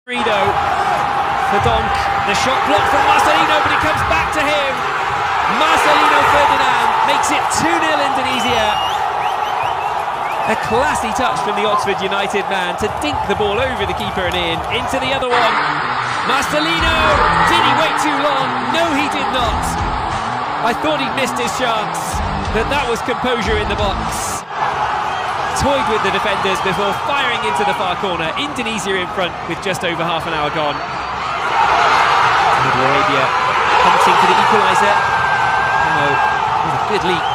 Rido for Donk, the shot blocked from Marcelino, but it comes back to him. Marcelino Ferdinand makes it 2-0 Indonesia. A classy touch from the Oxford United man to dink the ball over the keeper and into the other one. Marcelino, did he wait too long? No, he did not. I thought he'd missed his chance, but that was composure in the box. Toyed with the defenders before firing into the far corner. Indonesia in front with just over half an hour gone. Saudi Arabia hunting for the equaliser. No, with a good leap.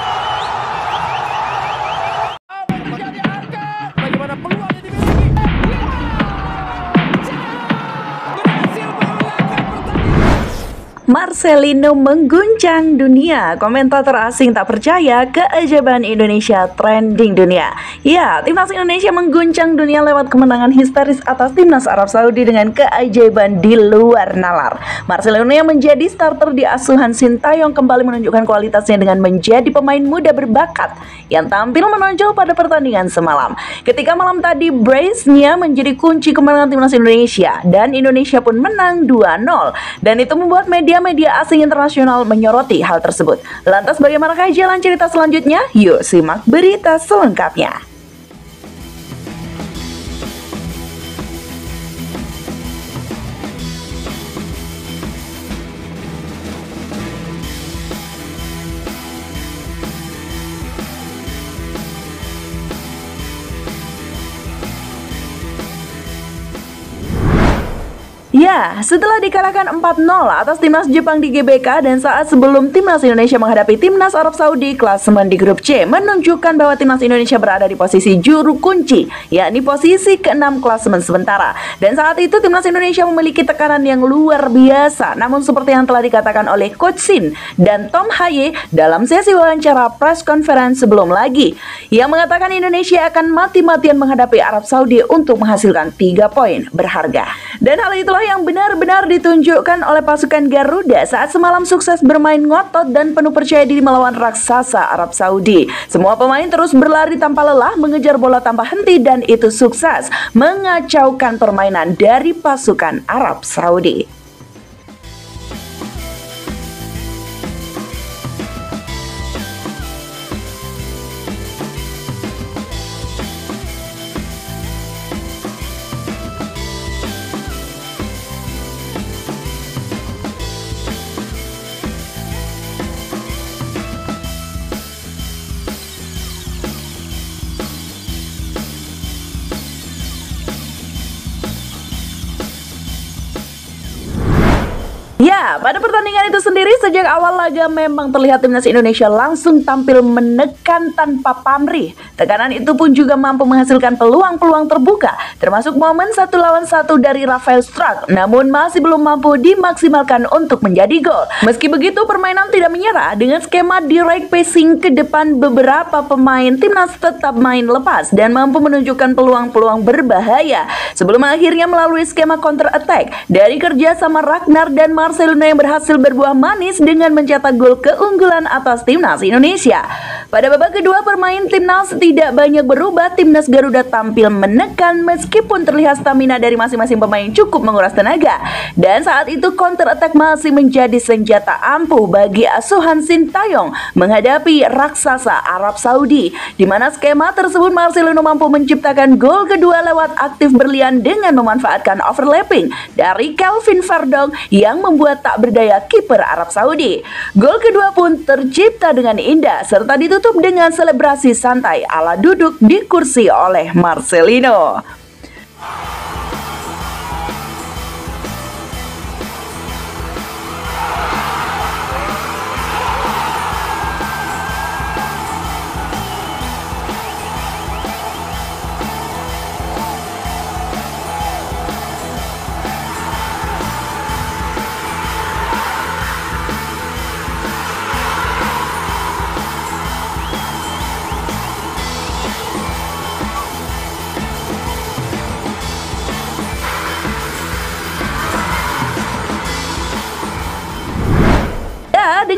Marcelino mengguncang dunia. Komentator asing tak percaya keajaiban Indonesia trending dunia. Ya, timnas Indonesia mengguncang dunia lewat kemenangan histeris atas timnas Arab Saudi dengan keajaiban di luar nalar. Marcelino yang menjadi starter di asuhan Sintayong kembali menunjukkan kualitasnya dengan menjadi pemain muda berbakat yang tampil menonjol pada pertandingan semalam. Ketika malam tadi brace-nya menjadi kunci kemenangan timnas Indonesia dan Indonesia pun menang 2-0, dan itu membuat media asing internasional menyoroti hal tersebut. Lantas bagaimanakah jalan cerita selanjutnya? Yuk simak berita selengkapnya. Ya, setelah dikalahkan 4-0 atas timnas Jepang di GBK dan saat sebelum timnas Indonesia menghadapi timnas Arab Saudi, klasemen di grup C menunjukkan bahwa timnas Indonesia berada di posisi juru kunci, yakni posisi ke-6 klasemen sementara. Dan saat itu timnas Indonesia memiliki tekanan yang luar biasa. Namun seperti yang telah dikatakan oleh Coach Shin dan Tom Haye dalam sesi wawancara press conference sebelum lagi, yang mengatakan Indonesia akan mati-matian menghadapi Arab Saudi untuk menghasilkan 3 poin berharga. Dan hal itulah yang benar-benar ditunjukkan oleh pasukan Garuda saat semalam sukses bermain ngotot dan penuh percaya diri melawan raksasa Arab Saudi. Semua pemain terus berlari tanpa lelah, mengejar bola tanpa henti, dan itu sukses mengacaukan permainan dari pasukan Arab Saudi. Ya, pada pertandingan itu sendiri sejak awal laga memang terlihat timnas Indonesia langsung tampil menekan tanpa pamrih. Tekanan itu pun juga mampu menghasilkan peluang-peluang terbuka, termasuk momen 1 lawan 1 dari Rafael Struijk, namun masih belum mampu dimaksimalkan untuk menjadi gol. Meski begitu, permainan tidak menyerah. Dengan skema direct passing ke depan, beberapa pemain timnas tetap main lepas dan mampu menunjukkan peluang-peluang berbahaya sebelum akhirnya melalui skema counter attack dari kerja sama Ragnar dan Marcelino yang berhasil berbuah manis dengan mencetak gol keunggulan atas timnas Indonesia. Pada babak kedua, permain timnas tidak banyak berubah. Timnas Garuda tampil menekan meskipun terlihat stamina dari masing-masing pemain cukup menguras tenaga. Dan saat itu counter attack masih menjadi senjata ampuh bagi asuhan Sintayong menghadapi raksasa Arab Saudi, di mana skema tersebut Marcelino mampu menciptakan gol kedua lewat aktif berlian dengan memanfaatkan overlapping dari Kelvin Verdonk yang membuat tak berdaya kiper Arab Saudi. Gol kedua pun tercipta dengan indah serta ditutup dengan selebrasi santai ala duduk di kursi oleh Marcelino.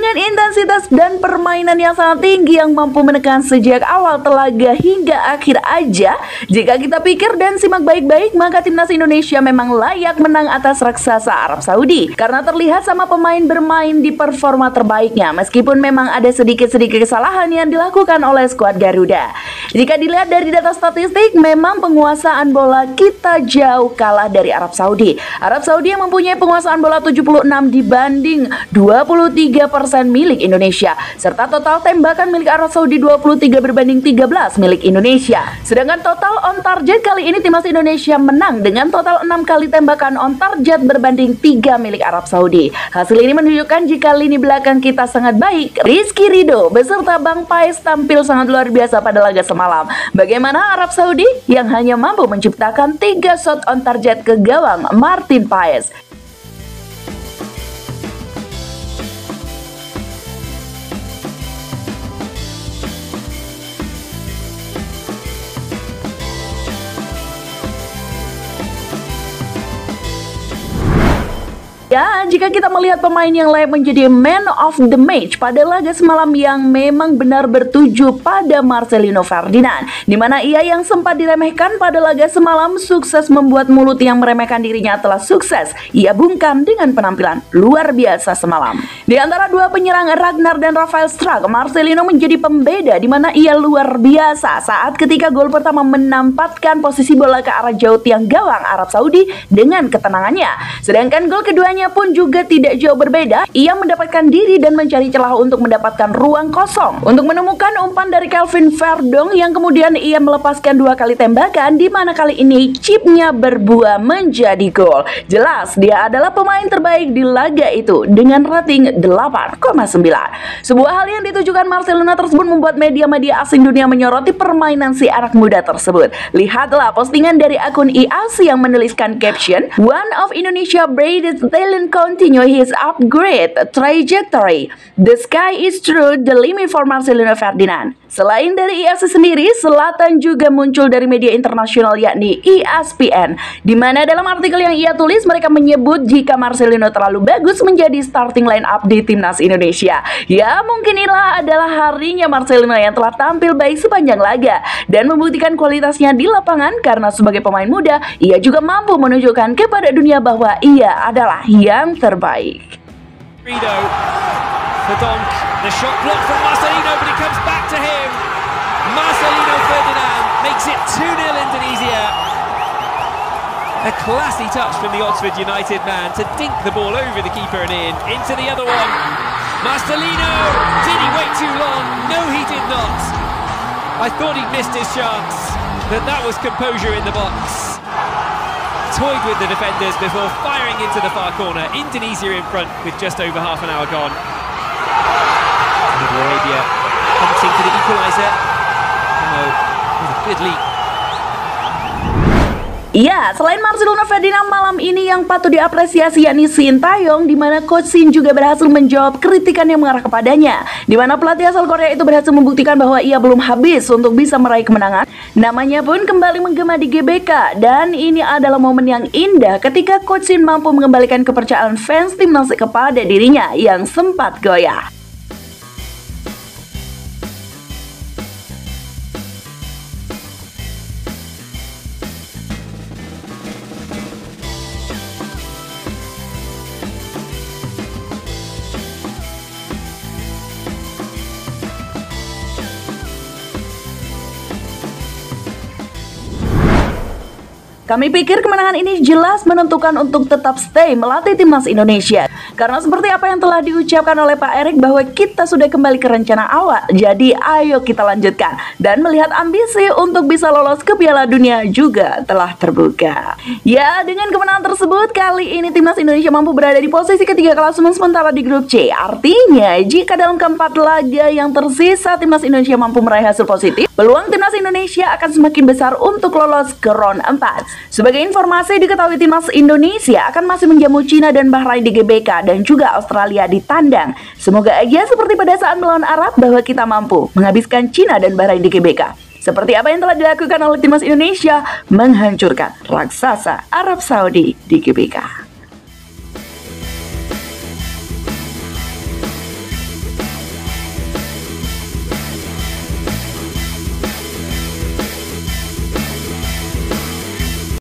dengan intensitas dan permainan yang sangat tinggi yang mampu menekan sejak awal telaga hingga akhir aja. Jika kita pikir dan simak baik-baik, maka timnas Indonesia memang layak menang atas raksasa Arab Saudi karena terlihat sama pemain bermain di performa terbaiknya, meskipun memang ada sedikit-sedikit kesalahan yang dilakukan oleh skuad Garuda. Jika dilihat dari data statistik, memang penguasaan bola kita jauh kalah dari Arab Saudi. Arab Saudi yang mempunyai penguasaan bola 76 dibanding 23% milik Indonesia, serta total tembakan milik Arab Saudi 23 berbanding 13 milik Indonesia. Sedangkan total on target kali ini timnas Indonesia menang dengan total 6 kali tembakan on target berbanding 3 milik Arab Saudi. Hasil ini menunjukkan jika lini belakang kita sangat baik. Rizky Ridho beserta Bang Paes tampil sangat luar biasa pada laga semalam. Bagaimana Arab Saudi yang hanya mampu menciptakan 3 shot on target ke gawang Martin Paes. Ya, jika kita melihat pemain yang layak menjadi man of the match pada laga semalam yang memang benar bertuju pada Marcelino Ferdinand, di mana ia yang sempat diremehkan pada laga semalam sukses membuat mulut yang meremehkan dirinya telah sukses ia bungkam dengan penampilan luar biasa semalam. Di antara dua penyerang Ragnar dan Rafael Struijk, Marcelino menjadi pembeda di mana ia luar biasa saat ketika gol pertama menempatkan posisi bola ke arah jauh tiang gawang Arab Saudi dengan ketenangannya. Sedangkan gol keduanya pun juga tidak jauh berbeda. Ia mendapatkan diri dan mencari celah untuk mendapatkan ruang kosong untuk menemukan umpan dari Kelvin Verdonk yang kemudian ia melepaskan 2 kali tembakan, di mana kali ini chipnya berbuah menjadi gol. Jelas dia adalah pemain terbaik di laga itu dengan rating 8,9. Sebuah hal yang ditujukan Marcelino tersebut membuat media-media asing dunia menyoroti permainan si anak muda tersebut. Lihatlah postingan dari akun IAC yang menuliskan caption, "One of Indonesia brightest talent continue his upgrade trajectory. The sky is true the limit for Marcelino Ferdinand." Selain dari IAC sendiri, Selatan juga muncul dari media internasional yakni ESPN, di mana dalam artikel yang ia tulis mereka menyebut jika Marcelino terlalu bagus menjadi starting line up di timnas Indonesia. Ya, mungkin inilah adalah harinya Marcelino yang telah tampil baik sepanjang laga dan membuktikan kualitasnya di lapangan karena sebagai pemain muda, ia juga mampu menunjukkan kepada dunia bahwa ia adalah yang terbaik. Verdonk, the shot blocked from Marcelino, but it comes back to him. Marcelino Ferdinand makes it 2-0 Indonesia. A classy touch from the Oxford United man to dink the ball over the keeper and into the other one. Marcelino, did he wait too long? No, he did not. I thought he'd missed his chance, but that was composure in the box. Toyed with the defenders before firing into the far corner. Indonesia in front with just over half an hour gone. Saudi Arabia hunting for the equaliser. No, with a good leap. Ya, selain Marcelino Ferdinand malam ini yang patut diapresiasi yakni Sintayong, di mana Coach Shin juga berhasil menjawab kritikan yang mengarah kepadanya, di mana pelatih asal Korea itu berhasil membuktikan bahwa ia belum habis untuk bisa meraih kemenangan. Namanya pun kembali menggema di GBK, dan ini adalah momen yang indah ketika Coach Shin mampu mengembalikan kepercayaan fans timnas kepada dirinya yang sempat goyah. Kami pikir kemenangan ini jelas menentukan untuk tetap stay melatih timnas Indonesia. Karena seperti apa yang telah diucapkan oleh Pak Erik bahwa kita sudah kembali ke rencana awal. Jadi ayo kita lanjutkan. Dan melihat ambisi untuk bisa lolos ke Piala Dunia juga telah terbuka. Ya, dengan kemenangan tersebut kali ini timnas Indonesia mampu berada di posisi ketiga klasemen sementara di grup C. Artinya jika dalam keempat laga yang tersisa timnas Indonesia mampu meraih hasil positif, peluang timnas Indonesia akan semakin besar untuk lolos ke round 4. Sebagai informasi, diketahui timnas Indonesia akan masih menjamu Cina dan Bahrain di GBK dan juga Australia di tandang. Semoga aja seperti pada saat melawan Arab bahwa kita mampu menghabiskan Cina dan Bahrain di GBK. Seperti apa yang telah dilakukan oleh timnas Indonesia menghancurkan raksasa Arab Saudi di GBK.